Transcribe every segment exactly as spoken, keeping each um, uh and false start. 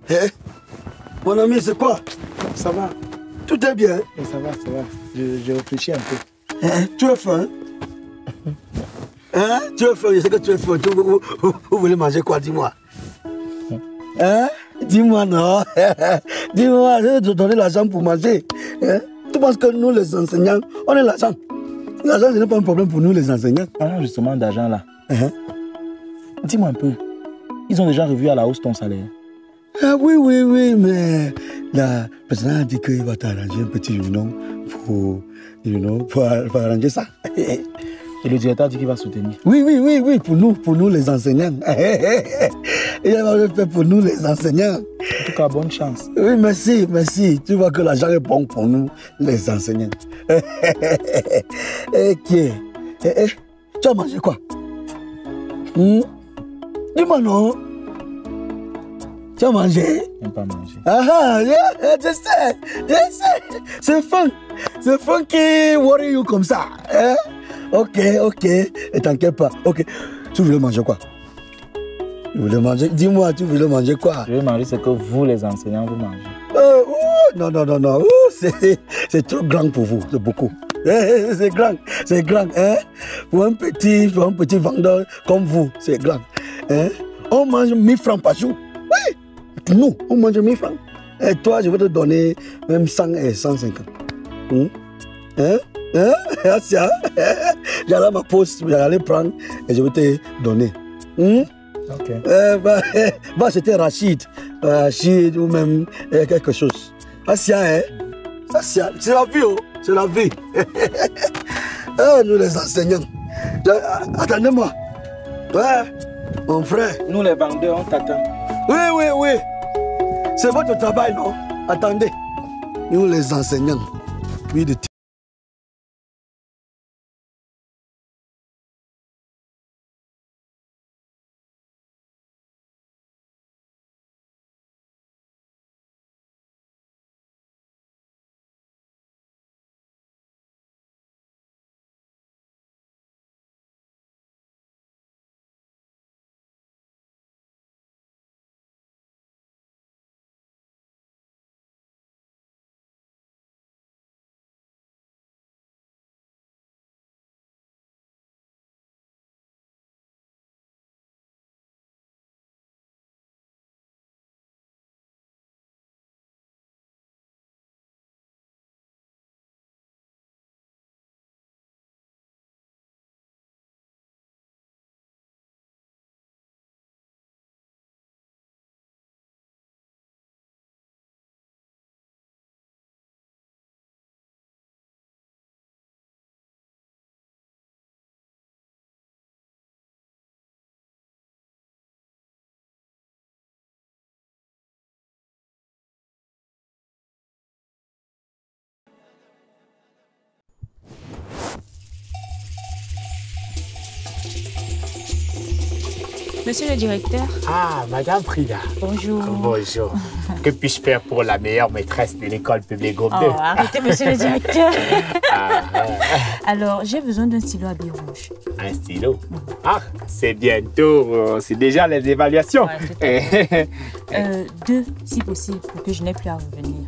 Eh, mon ami, c'est quoi? Ça va. Tout est bien? Et ça va, ça va. Je, je réfléchis un peu. Eh, tu as faim? Hein? Tu as faim? Je sais que tu as faim. Tu, vous, vous, vous voulez manger quoi? Dis-moi. Hein? Dis-moi, non. Dis-moi, je vais te donner l'argent pour manger. Hein? Tu penses que nous, les enseignants, on est l'argent? L'argent, ce n'est pas un problème pour nous, les enseignants. Parlons justement d'argent là. Hein? Dis-moi un peu. Ils ont déjà revu à la hausse ton salaire? Ah oui, oui, oui, mais la présidente a dit qu'il va t'arranger un petit réunion pour, you know, pour, pour arranger ça. Et le directeur a dit qu'il va soutenir? Oui, oui, oui, oui, pour nous, pour nous les enseignants. Il va fait pour nous les enseignants. En tout cas, bonne chance. Oui, merci, merci. Tu vois que l'argent est bon pour nous, les enseignants. Ok. Eh, eh, tu as mangé quoi? Hmm? Dis-moi non. Tu as mangé? Je n'aime pas manger. Ah ah, yeah, je sais, je sais. C'est fun. C'est fun qui worry you comme ça. Hein? Ok, ok. Et t'inquiète pas. Ok. Tu voulais manger quoi? Tu voulais manger? Dis-moi, tu voulais manger quoi? Je vais manger ce que vous, les enseignants, vous mangez. Euh, ouh, non, non, non, non. C'est trop grand pour vous. C'est beaucoup. C'est grand. C'est grand. Hein? Pour un petit, pour un petit vendeur comme vous, c'est grand. Hein? On mange mille francs par jour. Oui. Nous, on mange mille francs. Et toi, je vais te donner même cent et cent cinquante. Hum? Hein? Hein? Asia, j'allais à ma poste, j'allais prendre et je vais te donner. Hum? Ok. Euh, bah, euh, bah c'était Rachid. Rachid ou même euh, quelque chose. Asia, hein? Asia, c'est la vie, oh. C'est la vie. Ah, nous les enseignants. Attendez-moi. Ouais, mon frère. Nous les vendeurs, on t'attend. Oui, oui, oui. C'est votre travail, non? Attendez. Nous les enseignants. Oui, de Monsieur le directeur. Ah, Madame Frida. Bonjour. Bonjour. Que puis-je faire pour la meilleure maîtresse de l'école publique groupe deux? Oh, arrêtez, monsieur le directeur. Ah, ah. Alors, j'ai besoin d'un stylo à billes rouge. Un stylo? Ah, c'est bientôt. C'est déjà les évaluations. Ouais, euh, deux, si possible, pour que je n'ai plus à revenir.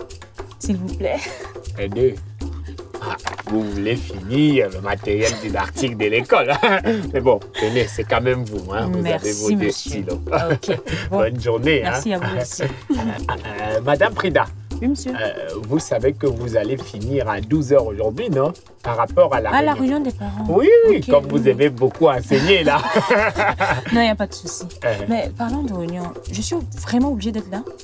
S'il vous plaît. Et deux. Ah, vous voulez finir le matériel didactique de l'école. Mais bon, tenez, c'est quand même vous. Hein. Vous Merci, avez vos deux monsieur. stylos. Ok. Bon. Bonne journée. Merci hein. à vous aussi. Euh, Madame Frida. Oui, monsieur. Euh, vous savez que vous allez finir à douze heures aujourd'hui, non? Par rapport à la À réunion. la réunion des parents. Oui, oui, Okay, comme vous oui. avez beaucoup enseigné là. Non, il n'y a pas de souci. Euh. Mais parlons de réunion. Je suis vraiment obligée d'être là?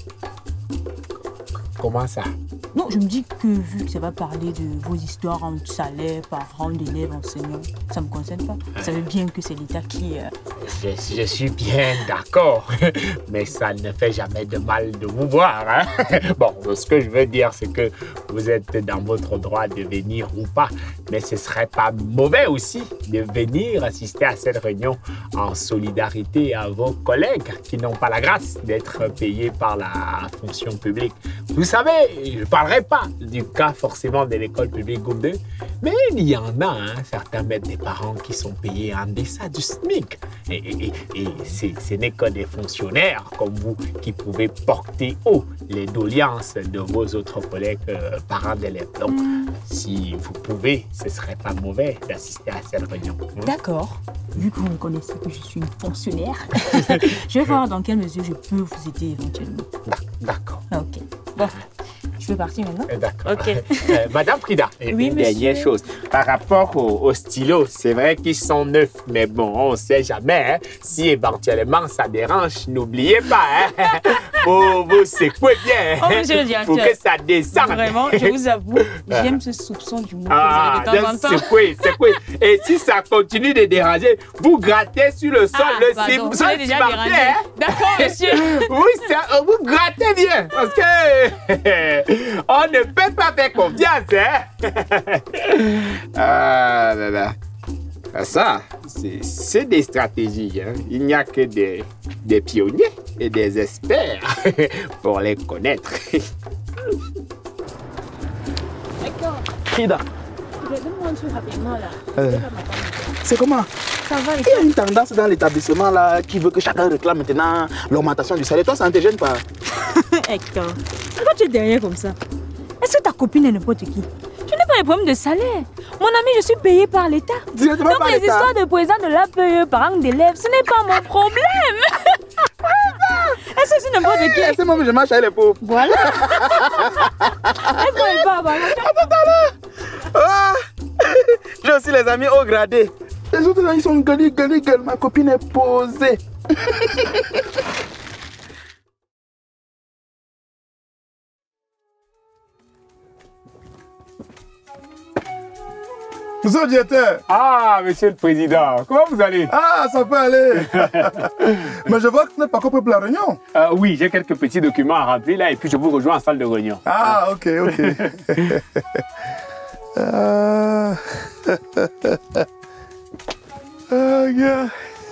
Comment ça? Non, je me dis que vu que ça va parler de vos histoires en salaire, parents, d'élèves, enseignants, ça ne me concerne pas. Vous savez bien que c'est l'État qui... Euh... Je, je suis bien d'accord, mais ça ne fait jamais de mal de vous voir. Hein? Bon, ce que je veux dire, c'est que vous êtes dans votre droit de venir ou pas, mais ce ne serait pas mauvais aussi de venir assister à cette réunion en solidarité à vos collègues qui n'ont pas la grâce d'être payés par la fonction publique. Vous savez, je ne parlerai pas du cas forcément de l'école publique groupe deux, mais il y en a, hein, certains mettent des parents qui sont payés en deçà du SMIC. Et, et, et, et ce n'est que des fonctionnaires comme vous qui pouvez porter haut les doléances de vos autres collègues euh, parents d'élèves. Donc, mm. si vous pouvez, ce ne serait pas mauvais d'assister à cette réunion. D'accord. Vu que vous me connaissez que je suis une fonctionnaire, je vais voir dans quelle mesure je peux vous aider éventuellement. D'accord. Ok. Bon, je peux partir maintenant? D'accord. Ok. Euh, Madame Prida, oui, une monsieur. dernière chose. Par rapport aux au stylos, c'est vrai qu'ils sont neufs, mais bon, on ne sait jamais. Hein, si éventuellement ça dérange, n'oubliez pas. Hein, vous, vous secouez bien. Oh, monsieur le directeur. Pour que ça descende. Vraiment, je vous avoue, j'aime ce soupçon du mot ah, de temps en temps. Secouez, secouez. Et si ça continue de déranger, vous grattez sur le sol ah, le pardon, sol déjà cimenté. Hein. D'accord, monsieur. Oui, ça, vous grattez bien. Parce que on ne peut pas faire confiance. Hein? Ah là là. Ça, c'est des stratégies. Hein. Il n'y a que des, des pionniers et des experts pour les connaître. D'accord. Frida. Donne-moi un truc rapidement là. Euh, c'est comment? Ça va, il y a une tendance dans l'établissement là qui veut que chacun réclame maintenant l'augmentation du salaire. Toi, ça ne te gêne pas? Hector, pourquoi tu es derrière comme ça? Est-ce que ta copine est n'importe qui? Je n'ai pas de problème de salaire. Mon ami, je suis payée par l'État. Directement Donc par les l'État. histoires de président de l'A P E, parents d'élèves, ce n'est pas mon problème. Est-ce que c'est n'importe qui? C'est moi, je marche avec les pauvres. Voilà. Est-ce qu'on est pas voilà? Attends là. Ah. J'ai aussi les amis haut gradés. Les autres là, ils sont gueulis, gueulis, gueulis. Ma copine est posée. Monsieur le directeur. Ah, monsieur le président, comment vous allez? Ah, ça peut aller. Mais je vois que tu n'es pas compris pour la réunion. Euh, oui, j'ai quelques petits documents à remplir là et puis je vous rejoins en salle de réunion. Ah, ok, ok. euh... oh, gars.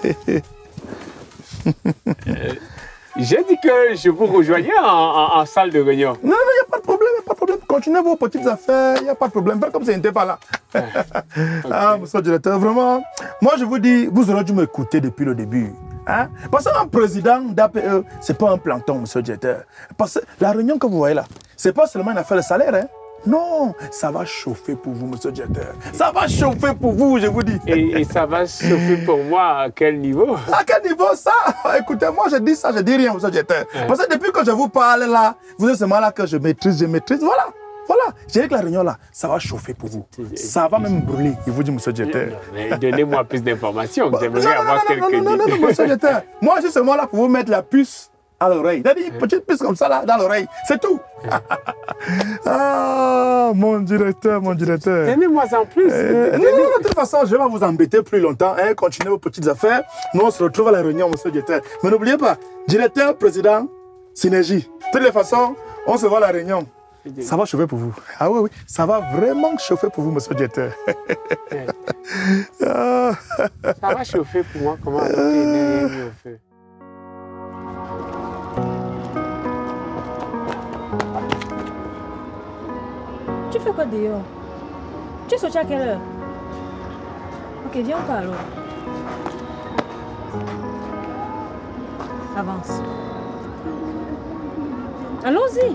euh, j'ai dit que je vous rejoignais en, en, en salle de réunion. Non, non, il n'y a pas de problème, il n'y a pas de problème. Continuez vos petites affaires, il n'y a pas de problème. Faites comme si je n'étais pas là. Okay. Ah, monsieur le directeur, vraiment, moi je vous dis, vous aurez dû m'écouter depuis le début. Hein? Parce qu'un président d'A P E, ce n'est pas un planton, monsieur le directeur. Parce que la réunion que vous voyez là, ce n'est pas seulement une affaire de salaire. Hein? Non, ça va chauffer pour vous, monsieur le directeur. Ça va chauffer pour vous, je vous dis. Et, et ça va chauffer pour moi à quel niveau? À quel niveau ça? Écoutez, moi je dis ça, je dis rien, monsieur le directeur. Ouais. Parce que depuis que je vous parle là, vous êtes seulement là que je maîtrise, je maîtrise, voilà. Voilà, j'ai dit que la réunion là, ça va chauffer pour vous. Ça va même brûler, il vous dit, monsieur le directeur. Donnez-moi plus d'informations, j'aimerais non, avoir non, quelques non, non, non, non, monsieur le directeur. Moi je suis seulement là pour vous mettre la puce à l'oreille. C'est-à-dire une petite puce comme ça là, dans l'oreille. C'est tout. Ah, mon directeur, mon directeur. Donnez-moi en plus. Euh, non, non, non, de toute façon, je vais pas vous embêter plus longtemps. Hein. Continuez vos petites affaires. Nous, on se retrouve à la réunion, monsieur le directeur. Mais n'oubliez pas, directeur, président, synergie. De toutes les façons, on se voit à la réunion. Ça va chauffer pour vous. Ah oui, oui, ça va vraiment chauffer pour vous, monsieur le directeur. Ah. Ça va chauffer pour moi, comment alors qu'il n'est rien mis au feu? Tu fais quoi dehors? Tu es sorti à quelle heure? Ok, viens, on parle alors. Avance. Allons-y.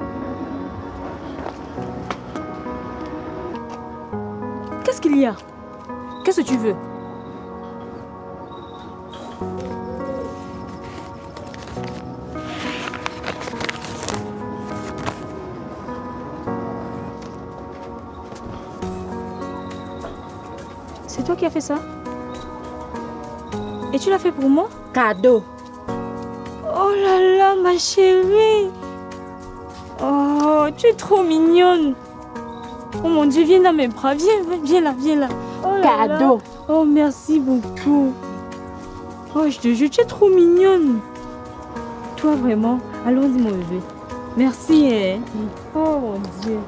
Qu'est-ce qu'il y a? Qu'est-ce que tu veux? C'est toi qui as fait ça? Et tu l'as fait pour moi? Cadeau. Oh là là, ma chérie. Oh, tu es trop mignonne. Oh mon Dieu, viens dans mes bras. Viens, viens là, viens là. Oh là Cadeau. Là. Oh, merci beaucoup. Oh, je te jure, tu es trop mignonne. Toi, vraiment. Allons-y, mon bébé. Merci. Hein. Oh mon Dieu.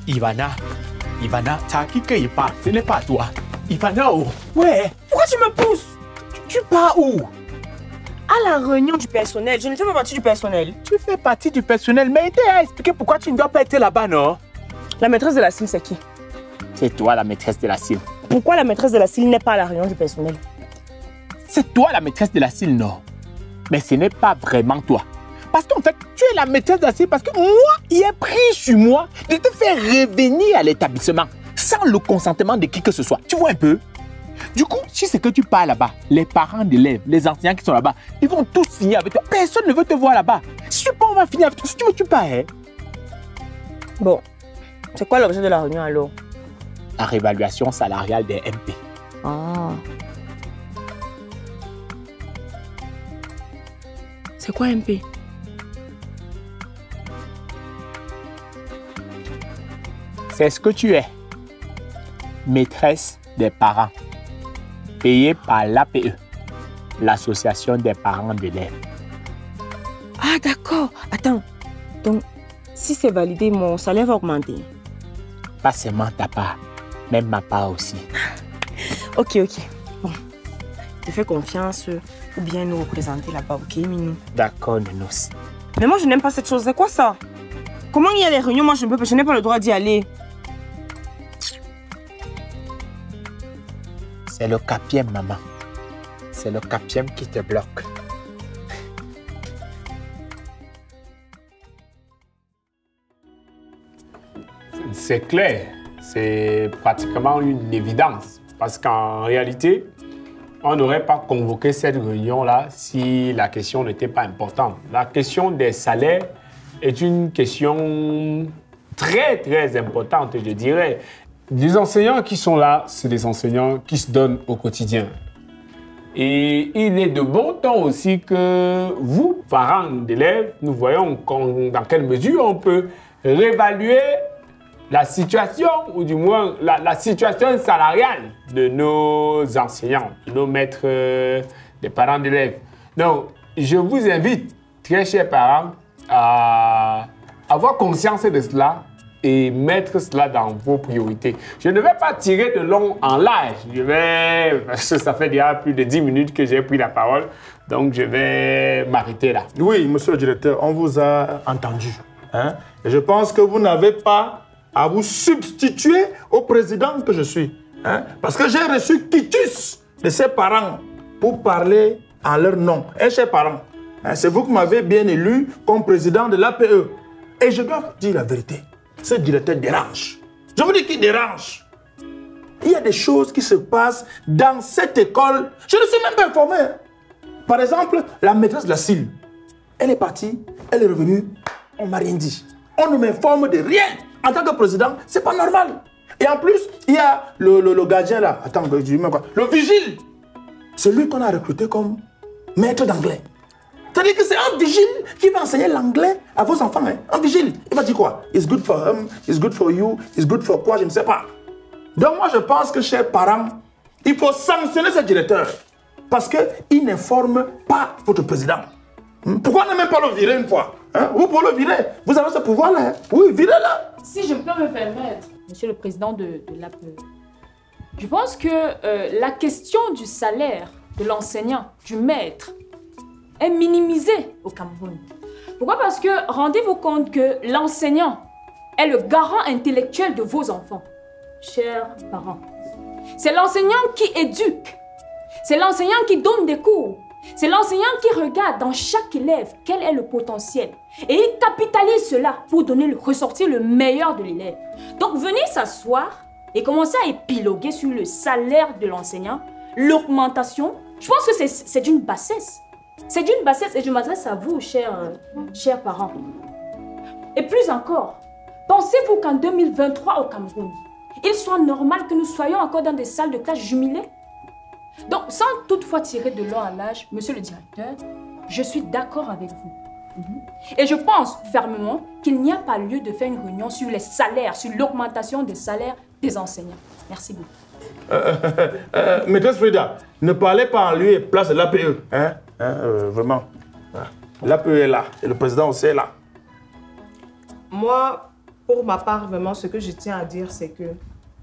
Ivana, Ivana, t'as à qui qu'il parle? Ce n'est pas toi. Ivana, oh. Ouais. Pourquoi tu me pousses? Tu, tu pars où? À la réunion du personnel. Je ne fais pas partie du personnel. Tu fais partie du personnel, mais t'as expliqué pourquoi tu ne dois pas être là-bas, non? La maîtresse de la cile, c'est qui? C'est toi la maîtresse de la cile. Pourquoi la maîtresse de la cile n'est pas à la réunion du personnel? C'est toi la maîtresse de la cile, non? Mais ce n'est pas vraiment toi. Parce qu'en fait, tu es la maîtresse de la cile parce que moi, il est pris sur moi de te faire revenir à l'établissement sans le consentement de qui que ce soit. Tu vois un peu? Du coup, si c'est que tu pars là-bas, les parents d'élèves, les enseignants qui sont là-bas, ils vont tous finir avec toi. Personne ne veut te voir là-bas. Si tu pars, on va finir avec toi. Si tu veux, tu pars. Hein? Bon, c'est quoi l'objet de la réunion alors? La réévaluation salariale des M P. Ah. C'est quoi M P? C'est ce que tu es. Maîtresse des parents. Payée par l'A P E, l'association des parents d'élèves. Ah d'accord. Attends. Donc, si c'est validé, mon salaire va augmenter. Pas seulement ta part, même ma part aussi. Ok, ok. Bon. Je te fais confiance ou bien nous représenter là-bas, ok, Minou? D'accord, Nounos. Mais moi, je n'aime pas cette chose. C'est quoi ça? Comment il y a les réunions? Moi, je ne peux, je n'ai pas le droit d'y aller. C'est le capième, maman. C'est le capième qui te bloque. C'est clair. C'est pratiquement une évidence. Parce qu'en réalité, on n'aurait pas convoqué cette réunion-là si la question n'était pas importante. La question des salaires est une question très, très importante, je dirais. Les enseignants qui sont là, c'est des enseignants qui se donnent au quotidien. Et il est de bon temps aussi que vous, parents d'élèves, nous voyons dans quelle mesure on peut réévaluer la situation, ou du moins la, la situation salariale de nos enseignants, de nos maîtres, euh, des parents d'élèves. Donc, je vous invite, très chers parents, à avoir conscience de cela et mettre cela dans vos priorités. Je ne vais pas tirer de long en large. Je vais, parce que ça fait déjà plus de dix minutes que j'ai pris la parole, donc je vais m'arrêter là. Oui, monsieur le directeur, on vous a entendu. Hein? Et je pense que vous n'avez pas à vous substituer au président que je suis. Hein? Parce que j'ai reçu quitus de ses parents pour parler en leur nom. Et chers parents, hein, c'est vous qui m'avez bien élu comme président de l'A P E. Et je dois vous dire la vérité. Ce directeur dérange. Je vous dis qu'il dérange. Il y a des choses qui se passent dans cette école. Je ne suis même pas informé. Par exemple, la maîtresse de la cile. Elle est partie, elle est revenue, on ne m'a rien dit. On ne m'informe de rien. En tant que président, c'est pas normal. Et en plus, il y a le, le, le gardien là. Attends, je dis même quoi. Le vigile. C'est lui qu'on a recruté comme maître d'anglais. C'est-à-dire que c'est un vigile qui va enseigner l'anglais à vos enfants. Hein? Un vigile. Il va dire quoi? It's good for him, it's good for you, it's good for quoi? Je ne sais pas. Donc moi, je pense que, chers parents, il faut sanctionner ce directeur. Parce qu'il n'informe pas votre président. Pourquoi ne même pas le virer une fois? Hein? Vous pouvez le virer. Vous avez ce pouvoir-là. Hein? Oui, virez-le. Si je peux me permettre, monsieur le président de, de l'A P E, je pense que euh, la question du salaire de l'enseignant, du maître, est minimisée au Cameroun. Pourquoi? Parce que rendez-vous compte que l'enseignant est le garant intellectuel de vos enfants, chers parents. C'est l'enseignant qui éduque. C'est l'enseignant qui donne des cours. C'est l'enseignant qui regarde dans chaque élève quel est le potentiel. Et il capitalise cela pour donner le, ressortir le meilleur de l'élève. Donc venez s'asseoir et commencer à épiloguer sur le salaire de l'enseignant, l'augmentation. Je pense que c'est d'une bassesse. C'est d'une bassesse et je m'adresse à vous, chers, euh, chers parents. Et plus encore, pensez-vous qu'en deux mille vingt-trois au Cameroun, il soit normal que nous soyons encore dans des salles de classe jumelées? Donc, sans toutefois tirer de long en large, monsieur le directeur, je suis d'accord avec vous. Mm-hmm. Et je pense fermement qu'il n'y a pas lieu de faire une réunion sur les salaires, sur l'augmentation des salaires des enseignants. Merci beaucoup. Euh, euh, euh, maîtresse Frida, ne parlez pas en lieu et place de l'A P E. Hein? Hein, euh, vraiment. L'A P E est là et le président aussi est là. Moi, pour ma part, vraiment, ce que je tiens à dire, c'est que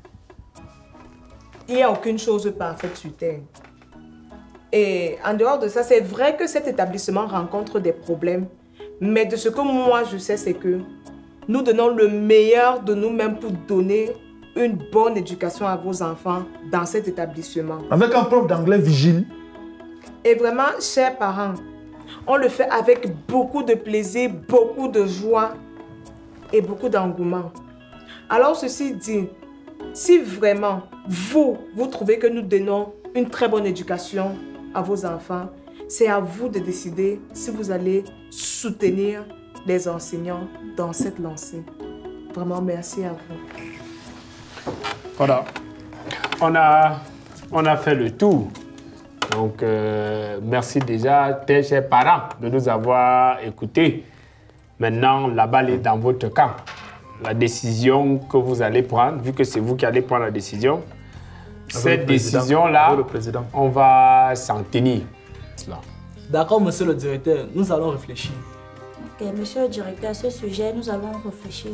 il n'y a aucune chose parfaite sur Terre. Et en dehors de ça, c'est vrai que cet établissement rencontre des problèmes. Mais de ce que moi je sais, c'est que nous donnons le meilleur de nous-mêmes pour donner une bonne éducation à vos enfants dans cet établissement. Avec un prof d'anglais vigile. Et vraiment, chers parents, on le fait avec beaucoup de plaisir, beaucoup de joie et beaucoup d'engouement. Alors ceci dit, si vraiment vous, vous trouvez que nous donnons une très bonne éducation à vos enfants, c'est à vous de décider si vous allez soutenir les enseignants dans cette lancée. Vraiment, merci à vous. Voilà. On a, on a fait le tour. Donc, euh, merci déjà, tes chers parents, de nous avoir écoutés. Maintenant, la balle est dans votre camp. La décision que vous allez prendre, vu que c'est vous qui allez prendre la décision, cette décision-là, on va s'en tenir. D'accord, monsieur le directeur, nous allons réfléchir. Ok, monsieur le directeur, à ce sujet, nous allons réfléchir.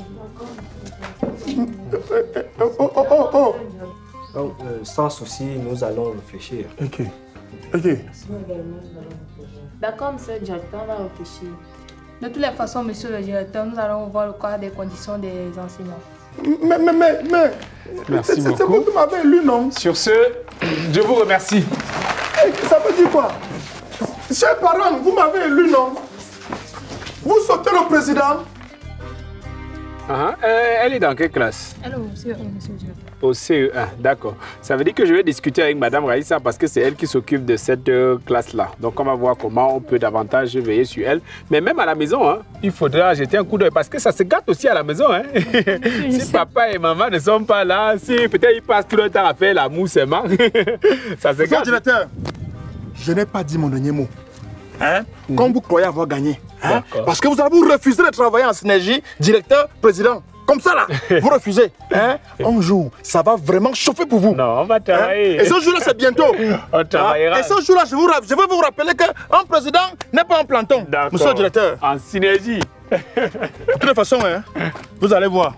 Oh, oh, oh, oh. Donc, euh, sans souci, nous allons réfléchir. Ok. Ok. D'accord, monsieur le directeur, on va réfléchir. De toutes les façons, monsieur le directeur, nous allons voir le cas des conditions des enseignants. Mais, mais, mais, mais... Merci beaucoup. C'est vous qui m'avez lu, non? Sur ce, je vous remercie. Hey, ça veut dire quoi? Chers parents, vous m'avez élu, non? Vous sautez le président? Uh-huh. euh, elle est dans quelle classe? Alors, monsieur, monsieur le directeur. Au C E un, d'accord. Ça veut dire que je vais discuter avec Madame Raïssa parce que c'est elle qui s'occupe de cette euh, classe-là. Donc on va voir comment on peut davantage veiller sur elle. Mais même à la maison, hein, il faudra jeter un coup d'œil parce que ça se gâte aussi à la maison. Hein. Si papa et maman ne sont pas là, si peut-être ils passent tout le temps à faire la mousse aimant, ça se Monsieur gâte. le directeur, je n'ai pas dit mon dernier mot. Hein? Mm. Comme vous croyez avoir gagné. Hein? Parce que vous avez refusé de travailler en synergie, directeur, président. Comme ça là, vous refusez. Hein? Un jour, ça va vraiment chauffer pour vous. Non, on va travailler. Hein? Et ce jour-là, c'est bientôt. On travaillera. Et ce jour-là, je, vous, je vais vous rappeler qu'un président n'est pas un planton. Monsieur le directeur. En synergie. De toute façon, hein, vous allez voir.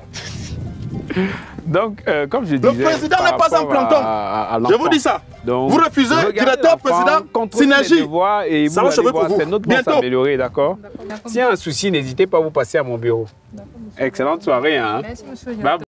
Donc, euh, comme je disais... Le président n'est pas un planton. À, à je vous dis ça. Donc, vous refusez, directeur, président, synergie. Et vous ça va chauffer pour vous. C'est notre bon s'améliorer, d'accord? S'il y a un souci, n'hésitez pas à vous passer à mon bureau. Excellente soirée. Hein? Merci, monsieur.